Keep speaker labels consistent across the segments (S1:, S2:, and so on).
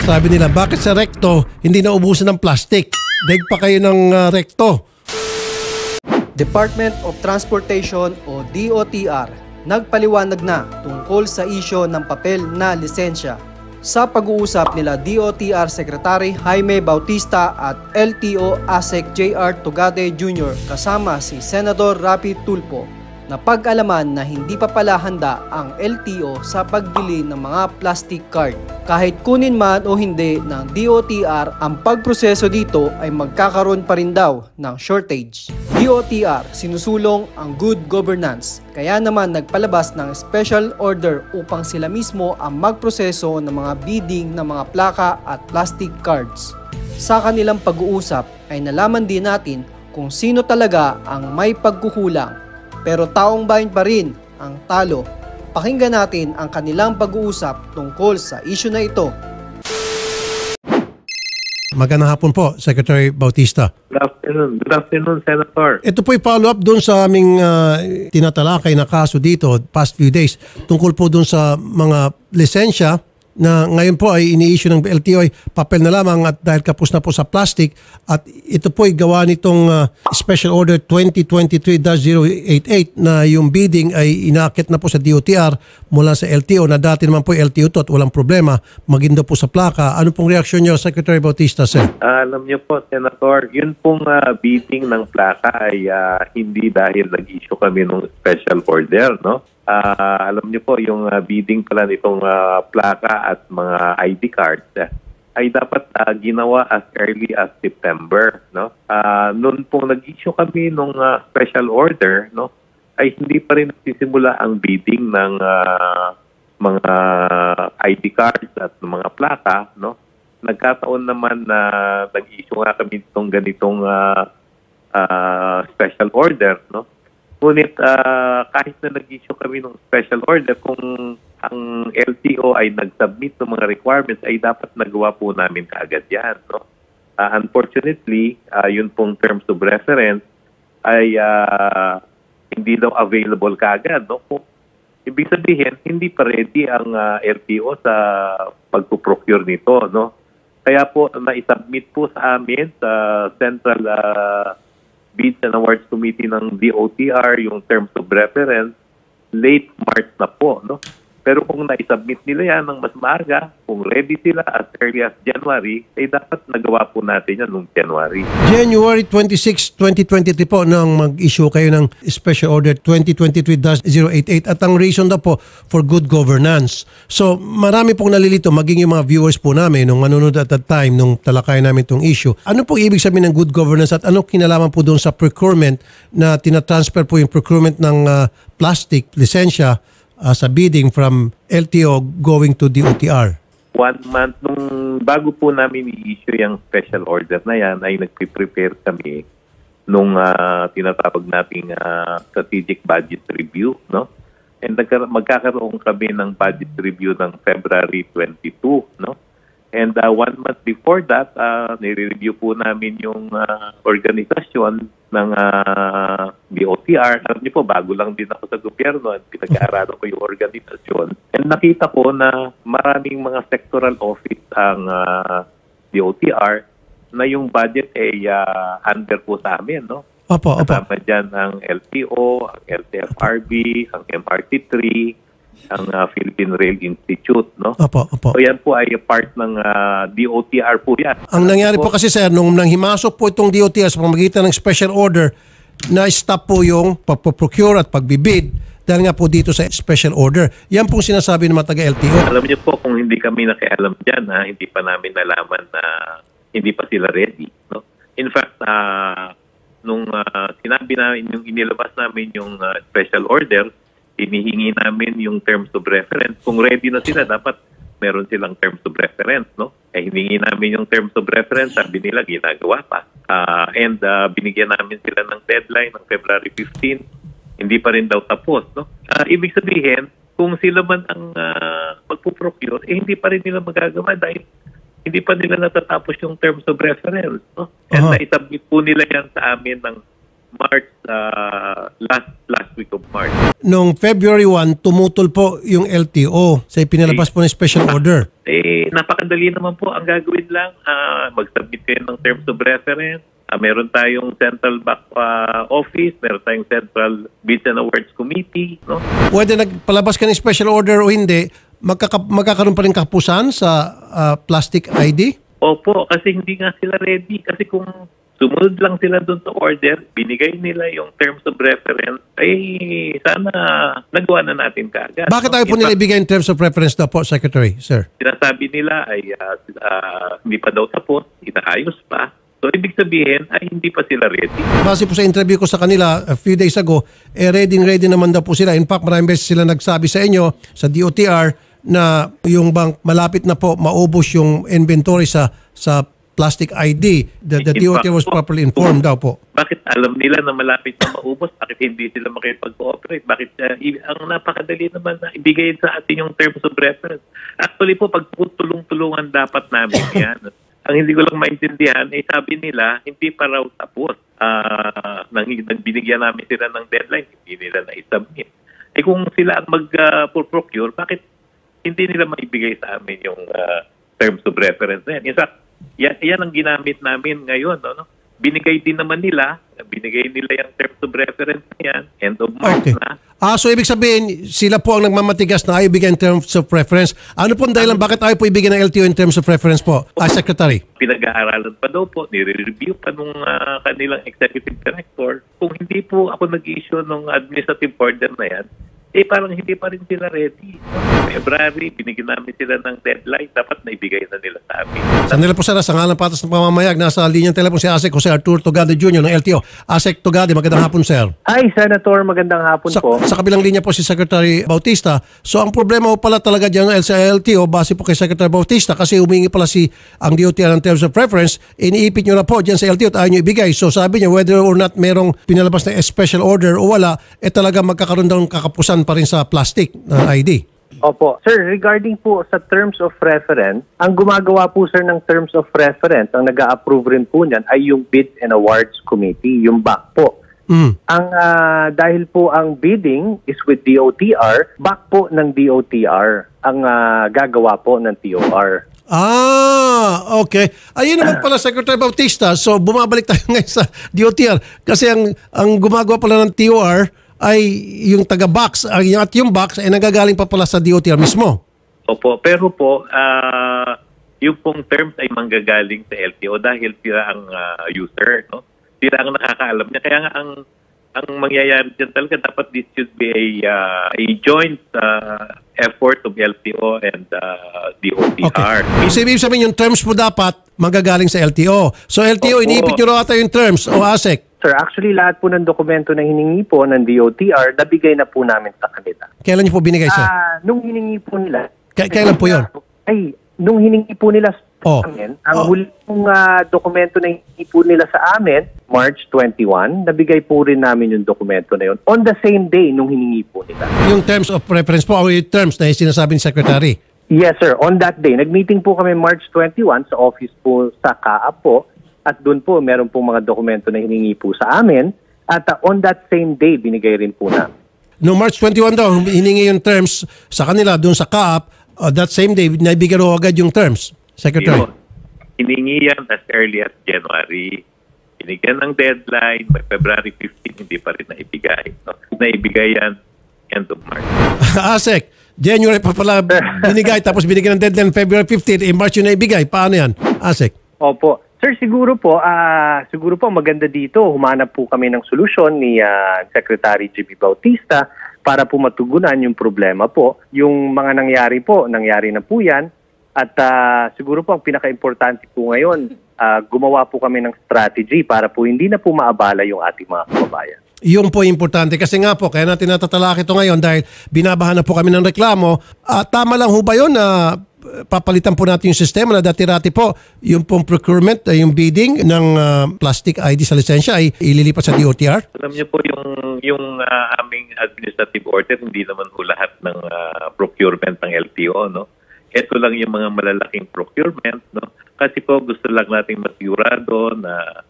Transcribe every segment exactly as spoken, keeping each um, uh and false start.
S1: Sabi nila, bakit sa recto hindi naubusan ng plastic? Daig pa kayo ng uh, recto.
S2: Department of Transportation o D O T R nagpaliwanag na tungkol sa isyo ng papel na lisensya. Sa pag-uusap nila D O T R Secretary Jaime Bautista at L T O ASEC J R Tugade Junior kasama si Senador Rapi Tulfo, na pag-alaman na hindi pa pala handa ang L T O sa pagbili ng mga plastic card. Kahit kunin man o hindi ng D O T R, ang pagproseso dito ay magkakaroon pa rin daw ng shortage. D O T R sinusulong ang good governance, kaya naman nagpalabas ng special order upang sila mismo ang magproseso ng mga bidding ng mga plaka at plastic cards. Sa kanilang pag-uusap ay nalaman din natin kung sino talaga ang may pagkukulang. Pero taong bayan pa rin ang talo. Pakinggan natin ang kanilang pag-uusap tungkol sa issue na ito.
S1: Magandang hapon po, Secretary Bautista.
S3: Good afternoon. Good afternoon, Senator.
S1: Ito po ay follow-up doon sa aming uh, tinatalakay na kaso dito past few days. Tungkol po doon sa mga lisensya na ngayon po ay ini-issue ng L T O ay papel na lamang at dahil kapos na po sa plastic, at ito po ay gawa nitong uh, Special Order twenty twenty-three dash zero eight eight na yung bidding ay inakit na po sa D O T R mula sa L T O, na dati naman po L T O to at walang problema, maging daw po sa plaka. Ano pong reaksyon niyo, Secretary Bautista, sir?
S3: Uh, alam niyo po, Senator, yun pong uh, bidding ng plaka ay uh, hindi dahil nag-issue kami ng special order, no? Uh, alam niyo po, yung uh, bidding pala nitong uh, plaka at mga I D cards uh, ay dapat uh, ginawa as early as September, no? Uh, noon po nag-issue kami ng uh, special order, no, ay hindi pa rin nagsisimula ang bidding ng uh, mga I D cards at mga plaka, no? Nagkataon naman na nag-issue nga kami itong ganitong uh, uh, special order, no? Ngunit uh, kahit na nag-issue kami ng special order, kung ang L T O ay nag-submit ng mga requirements, ay dapat nagawa po namin kaagad yan, no? Uh, unfortunately, uh, yun pong terms of reference ay uh, hindi daw available kaagad, no? Kung ibig sabihin, hindi pa ready ang uh, L T O sa pagpuprocure nito, no? Kaya po, na-submit po sa amin sa Central uh, Bids and Awards Committee ng D O T R yung terms of reference late March na po, no? Pero kung na-submit nila yan ng mas maaga, kung ready sila as early as January, ay dapat nagawa po natin yan noong January.
S1: January twenty-sixth, twenty twenty-three po nang mag-issue kayo ng Special Order twenty twenty-three dash zero eight eight, at ang reason daw po for good governance. So marami pong nalilito, maging yung mga viewers po namin nung manunod at that time nung talakay namin itong issue. Ano po ibig sabihin ng good governance at ano kinalaman po doon sa procurement na tinatransfer po yung procurement ng uh, plastic lisensya uh, sa bidding from L T O going to D O T R?
S3: One month, nung bago po namin i-issue yung special order na yan, ay nagpe-prepare kami nung uh, tinatawag nating uh, strategic budget review, no? And magkakaroon kami ng budget review ng February twenty-two, no? And uh, one month before that, uh, nire-review po namin yung uh, organisasyon ng uh, D O T R. Alam niyo po, bago lang din ako sa gobyerno at pinag-aaralan ko yung organisasyon. And nakita ko na maraming mga sectoral office ang uh, D O T R na yung budget ay uh, under po sa amin, no?
S1: Opo, opo.
S3: Kasama dyan ang L T O, ang L T F R B, ang M R T three, ang uh, Philippine Rail Institute, no?
S1: Opo, opo.
S3: So yan po ay part ng uh, D O T R po yan.
S1: Ang nangyari po kasi, sir, nung nang himasok po itong D O T R sa pamamagitan ng special order, na-stop po yung pagpo-procure at pagbibid dahil nga po dito sa special order. Yan pong sinasabi ng mga taga-L T O.
S3: Alam niyo po, kung hindi kami nakialam dyan, ha, hindi pa namin nalaman na hindi pa sila ready, no? In fact, uh, nung uh, sinabi namin, yung inilabas namin yung uh, special order, hinihingi namin yung terms of reference. Kung ready na sila, dapat meron silang terms of reference, no? Eh, hiningi namin yung terms of reference, sabi nila, ginagawa pa. Uh, and uh, binigyan namin sila ng deadline ng February fifteenth, hindi pa rin daw tapos, no? Uh, ibig sabihin, kung sila man ang uh, magpuprocure, eh hindi pa rin nila magagawa dahil hindi pa nila natatapos yung terms of reference, no? And
S1: uh-huh.
S3: na-submit po nila yan sa amin ng March, uh, last last week of March.
S1: Noong February first, tumutol po yung L T O sa pinalabas po ng special order.
S3: Eh, napakadali naman po. Ang gagawin lang, uh, mag-submit kayo ng terms of reference. Uh, meron tayong Central Back uh, Office, meron tayong Central Bids and Awards Committee. No?
S1: Pwede nagpalabas ka ng special order o hindi, magkaka- magkakaroon pa rin kapusan sa uh, plastic I D?
S3: Opo, kasi hindi nga sila ready. Kasi kung sumunod lang sila doon sa order, binigay nila yung terms of reference, ay sana nagawa na natin kaagad.
S1: Bakit
S3: no?
S1: tayo po
S3: In
S1: nila
S3: fact,
S1: ibigay in terms of reference daw po, Secretary, sir?
S3: sinasabi nila ay uh, uh, hindi pa daw tapos, inaayos pa. So, ibig sabihin ay hindi pa sila ready.
S1: Base po sa interview ko sa kanila a few days ago, eh ready ready naman daw po sila. In fact, maraming beses sila nagsabi sa inyo, sa D O T R, na yung bang malapit na po maubos yung inventory sa sa plastic I D. The, the D O T R was properly informed daw po.
S3: Bakit alam nila na malapit na maubos? Bakit hindi sila makipag-cooperate? Bakit uh, i- ang napakadali naman na ibigay sa atin yung terms of reference? Actually po, pag tulong-tulungan dapat namin yan. Ang hindi ko lang maintindihan, eh sabi nila, hindi pa raw tapos. Uh, nang, nang binigyan namin sila ng deadline, hindi nila na-submit. Eh kung sila ang mag-procure, uh, bakit hindi nila maibigay sa amin yung uh, terms of reference na yan? In fact, yan, yan ang ginamit namin ngayon. No? Binigay din naman nila, binigay nila yung terms of reference na yan, end of March
S1: Okay.
S3: na.
S1: Ah, so ibig sabihin, sila po ang nagmamatigas na ayaw ibigay in terms of preference. Ano po ang dahilan? Bakit ayaw po ibigay ng L T O in terms of preference po, as Secretary?
S3: Pinag-aaralan pa daw po, nire-review pa nung uh, kanilang executive director. Kung hindi po ako nag-issue ng administrative order na yan, eh parang hindi pa rin sila ready. February, binigyan namin sila ng deadline. Dapat naibigay na nila sa amin.
S1: Sandali po sana, sa ngalan patas ng pamamayag, nasa linyang telepon si Asek Jose Arturo Togade Junior ng L T O. Asek Togade, magandang hapon, sir.
S4: Hi, Senator. Magandang hapon
S1: Sa,
S4: po.
S1: sa kabilang linya po si Secretary Bautista. So ang problema po pala talaga dyan sa L T O, base po kay Secretary Bautista, kasi humingi pala si ang D O T R ng terms of preference, iniipit nyo na po dyan sa L T O at ayaw nyo ibigay. So sabi niya, whether or not merong pinalabas na special order o wala, eh talaga magkakaroon daw ng kakapusan pa rin sa plastic na I D.
S4: Opo. Sir, regarding po sa terms of reference, ang gumagawa po sir ng terms of reference, ang nag-a-approve rin po niyan ay yung Bids and Awards Committee, yung B A C po.
S1: Mm.
S4: Ang ah, dahil po ang bidding is with D O T R, B A C po ng D O T R ang ah, gagawa po ng T O R.
S1: Ah, okay. Ayun naman pala, Secretary Bautista. So bumabalik tayo ngayon sa D O T R. Kasi ang, ang gumagawa pala ng T O R ay yung taga-box. At yung box ay nagagaling pa pala sa D O T R mismo.
S3: Opo, pero po, uh, yung pong terms ay manggagaling sa L T O dahil sila ang uh, user, no? Sila ang nakakaalam niya. Kaya nga ang ang mangyayari dyan talaga, dapat this should be a, uh, a joint uh, effort of L T O and uh, D O T R.
S1: Okay. So ibig sabihin yung terms mo dapat magagaling sa L T O. So L T O,
S3: Opo.
S1: iniipit nyo raw ata yung terms o Asek.
S4: Sir, actually lahat po ng dokumento na hiningi po ng D O T R, nabigay na po namin sa kanila.
S1: Kailan nyo po binigay, sir?
S4: Ah, nung hiningi po nila,
S1: K- kailan po yun?
S4: Ay, nung hiningi po nila
S1: Oh.
S4: sa amin, ang
S1: Oh.
S4: huling uh, dokumento na hiningi po nila sa amin, March twenty-first, nabigay po rin namin yung dokumento na yun on the same day nung hiningi po nila.
S1: Yung terms of preference po o yung terms na yung sinasabi ni Secretary.
S4: Yes, sir. On that day, nag-meeting po kami March twenty-first sa office po sa C A A P po at doon po meron po mga dokumento na hiningi po sa amin at uh, on that same day, binigay rin po namin.
S1: No March twenty-first daw, hiningi yung terms sa kanila doon sa C A A P. Uh, that same day, naibigay raw agad yung terms. Secretary.
S3: Yun. Hiningi yan as early as January. Binigyan ng deadline, by February fifteenth, hindi pa rin naibigay. No? Naibigay yan end of March.
S1: Asek, January pa pala binigay tapos binigyan ng deadline February fifteenth, eh March yun naibigay. Paano yan? Asek.
S4: Opo. Sir, siguro po, ah siguro po maganda dito, humanap po kami ng solusyon ni ah, Secretary J B Bautista para po matugunan yung problema po. Yung mga nangyari po, nangyari na po yan. At ah, siguro po ang pinaka-importante po ngayon, ah, gumawa po kami ng strategy para po hindi na po maabala yung ating mga kababayan.
S1: Yung po importante kasi nga po, kaya natin natatalak ito ngayon dahil binabahan na po kami ng reklamo. Uh, tama lang ho ba yun na papalitan po natin yung sistema na dati-rati po yung pong procurement, uh, yung bidding ng uh, plastic I D sa lisensya ay ililipat sa D O T R?
S3: Alam niyo po yung yung uh, aming administrative order, hindi naman po lahat ng uh, procurement ng L T O, no? Ito lang yung mga malalaking procurement, no? Kasi po gusto lang nating masigurado na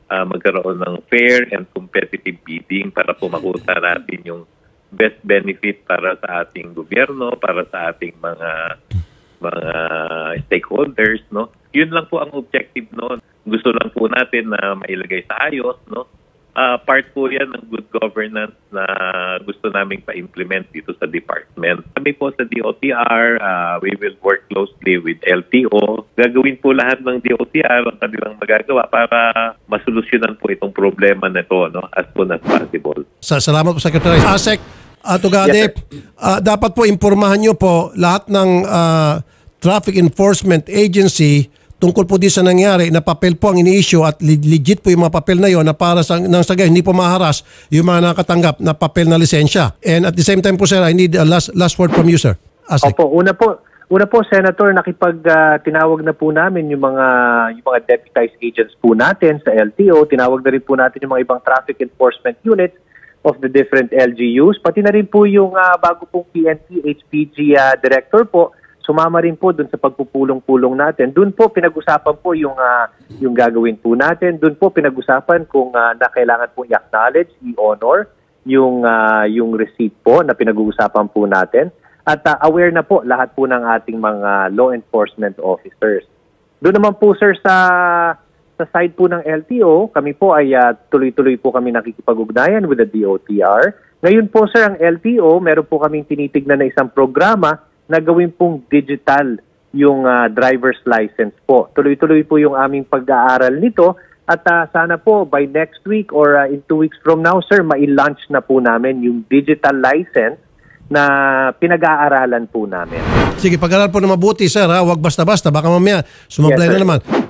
S3: uh, magkaroon ng fair and competitive bidding para po makuha natin yung best benefit para sa ating gobyerno, para sa ating mga mga stakeholders, no? Yun lang po ang objective noon. Gusto lang po natin na mailagay sa ayos, no? Uh, part po yan ng good governance na gusto naming pa-implement dito sa department. Kami po sa D O T R, uh, we will work closely with L T O. Gagawin po lahat ng D O T R ang kanilang magagawa para masolusyonan po itong problema na ito, no, as soon as possible.
S1: Sa salamat po, Secretary. Asek, Atugade,
S3: Yes,
S1: uh, dapat po impormahan nyo po lahat ng uh, Traffic Enforcement Agency tungkol po di sa nangyari na papel po ang ini-issue at legit po yung mga papel na yon na para sa, nang sa gayon, hindi po maharas yung mga nakatanggap na papel na lisensya. And at the same time po, sir, I need a last, last word from you, sir. Asik.
S4: Opo, una po, una po, Senator, nakipag uh, tinawag na po namin yung mga yung mga deputized agents po natin sa L T O, tinawag na rin po natin yung mga ibang traffic enforcement units of the different L G Us, pati na rin po yung uh, bago pong P N P H P G uh, director po, sumama rin po dun sa pagpupulong-pulong natin. Doon po pinag-usapan po yung uh, yung gagawin po natin. Doon po pinag-usapan kung uh, na kailangan po i-acknowledge, i-honor yung uh, yung receipt po na pinag-uusapan po natin. At uh, aware na po lahat po ng ating mga law enforcement officers. Doon naman po, sir, sa sa side po ng L T O, kami po ay uh, tuloy-tuloy po kami nakikipag-ugnayan with the D O T R. Ngayon po, sir, ang L T O, meron po kaming tinitignan na isang programa na gawin pong digital yung uh, driver's license po. Tuloy-tuloy po yung aming pag-aaral nito at uh, sana po by next week or uh, in two weeks from now, sir, mai-launch na po namin yung digital license na pinag-aaralan po namin.
S1: Sige, pag-aaral po na mabuti, sir, ha? Huwag basta-basta. Baka mamaya sumablay
S4: Yes,
S1: na
S4: sir.
S1: naman.